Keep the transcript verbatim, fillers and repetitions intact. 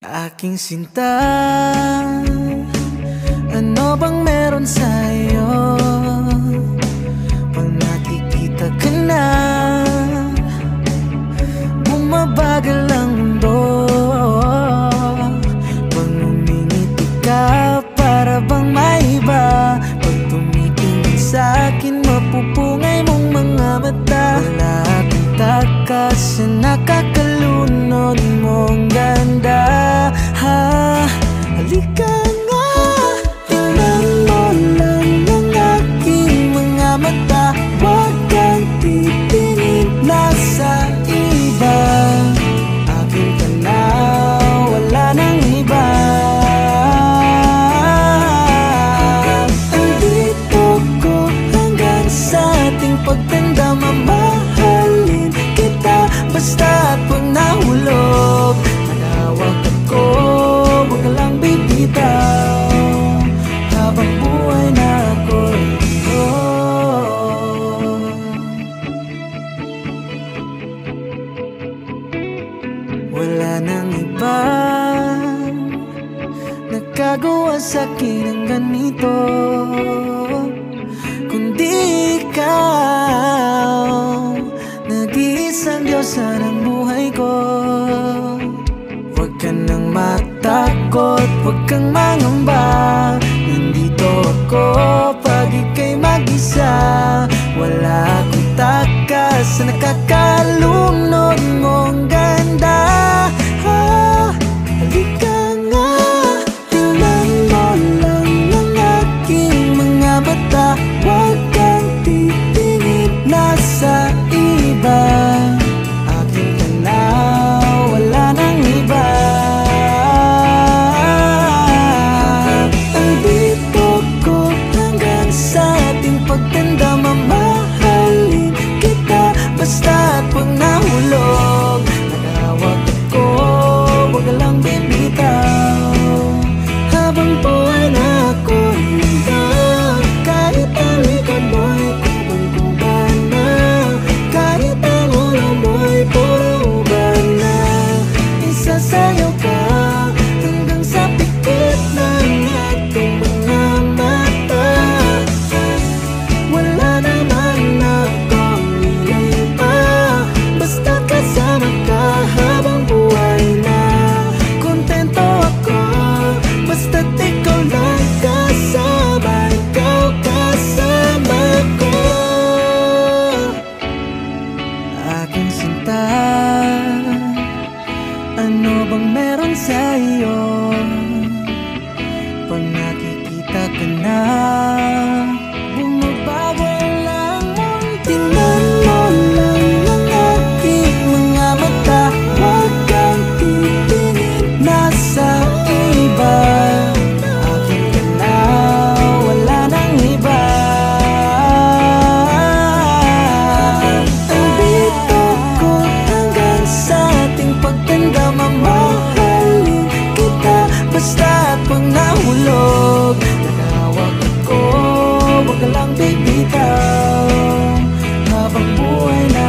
Aking sinta, ano bang meron sa'yo? Pag nakikita ka na, bumabagal ang mundo. Pag umingiti ka, para bang may iba. Pag tumitingin sa'kin, mapupungay mong mga mata. Wala akong takas sa nakakalunod mong ganda. Ha, halika nga, tingnan mo lang ang aking mga mata. Huwag kang titingin na sa iba. Akin ka na, wala nang iba. Andito ko hanggang sa ating pagtanda. Mamahalin kita basta't pag nahulog. Manawag ako, huwag ka lang bibitaw. Habang buhay na ako'y oh. Wala nang iba nakagawa sa'kin ng ganito, kundi ikaw. Nag-iisang Diyosa ng buhay ko. Huwag ka nang matakot, huwag kang mangamba. Nandito ako pag ika'y mag-isa. Wala akong takas sa nakakalunod mong ganda. Ha, halika nga, tingnan mo lang ang aking mga mata. Huwag kang titingin na sa iba. Akin ka na, wala nang iba. Andito ko hanggang sa ating pagtanda. Mamahalin kita basta't pag nahulog. Nagawag ako, huwag ka lang bibitaw. Habang buhay na ako'y ikaw. Kahit ang likod mo'y kubang-kuban na, kahit ang ulo mo'y puro uban na, isasayaw ka hanggang sa pikit ng ating mga mata. Wala naman akong iiba, basta kasama ka habang buhay na. Kontento ako, basta't ikaw lang kasama. Ikaw kasama ko. Aking sinta, ano bang meron sa'yo? Pag nakikita ka na, bumabago lang mong tingnan mo lang ang aking mga mata. Huwag kang titingin na sa iba. Akin ka na, wala nang iba. Andito ko hanggang sa ating pagtanda. Mamahalin kita basta't pag nahulog. Nanawag ako, huwag ka lang bibitaw. Habang buhay na